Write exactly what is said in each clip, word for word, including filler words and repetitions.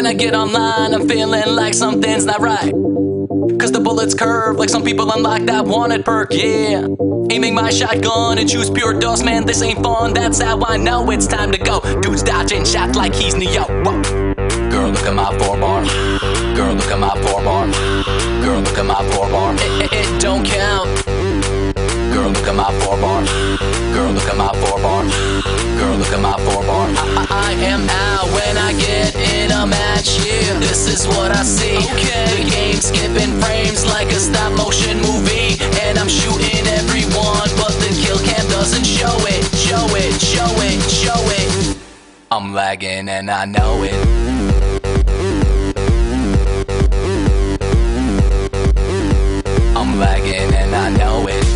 I get online, I'm feeling like something's not right. Cause the bullets curve like some people unlock that wanted perk, yeah. Aiming my shotgun and choose pure dust, man, this ain't fun. That's how I know it's time to go. Dude's dodging shots like he's Neo. Whoa. Girl, look at my four bar. Girl, look at my four bar. Girl, look at my four bar. It, it, it don't count. Girl, look at my four bar. Girl, look at my four bar. Girl, look at my four bar. I, I, I am out when I get in a match, yeah. This is what I see. Okay. The game skipping frames like a stop motion movie, and I'm shooting everyone, but the kill cam doesn't show it. Show it, show it, show it. I'm lagging and I know it. I'm lagging and I know it.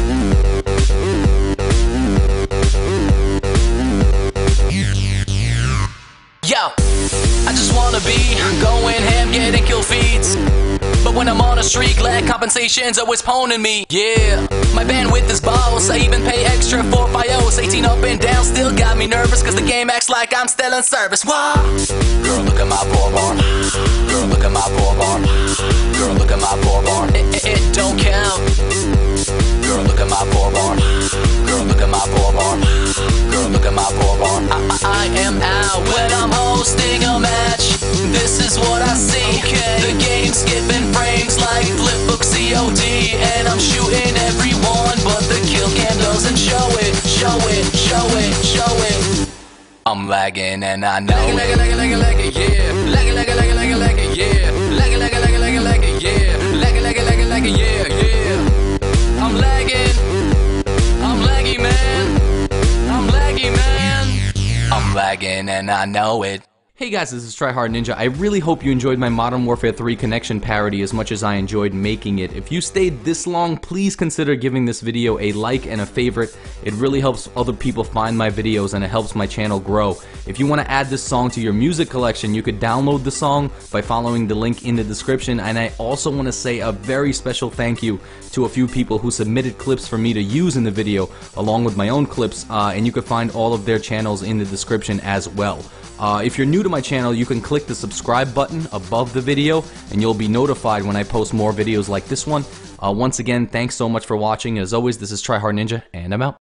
Yo, I just wanna be going ham, getting kill feeds. But when I'm on a streak, lag compensation's always poning me. Yeah, my bandwidth is balls. I even pay extra for Fios. eighteen up and down still got me nervous, cause the game acts like I'm still in service. What? Girl, look at my four bar. Girl, look at my four bar. Girl, look at my four bar. It, it, it don't count. Girl, look at my four bar. Girl, look at my four bar. Girl, look at my four bar. I, I, I am out when I'm hosting a match. This is what I see. Okay. The game skipping frames like Flipbook C O D, and I'm shooting everyone, but the kill cam doesn't show it. Show it, show it, show it. I'm lagging and I know it. Lag it, lag it, lag it, lag it, yeah. Lag it, lag it, lag it, lag it, lag it, yeah. Lag it, lag it, lag it, lag it, lag it, yeah. Lag it, lag it, lag it, lag it, yeah, yeah. I'm lagging. I'm laggy, man. I'm laggy, man. I'm lagging and I know it. Hey guys, this is Tryhard Ninja. I really hope you enjoyed my Modern Warfare three Connection parody as much as I enjoyed making it. If you stayed this long, please consider giving this video a like and a favorite. It really helps other people find my videos and it helps my channel grow. If you want to add this song to your music collection, you could download the song by following the link in the description. And I also want to say a very special thank you to a few people who submitted clips for me to use in the video along with my own clips, uh, and you can find all of their channels in the description as well. Uh, if you're new to my channel, you can click the subscribe button above the video and you'll be notified when I post more videos like this one. Uh, once again, thanks so much for watching. As always, this is Tryhard Ninja, and I'm out.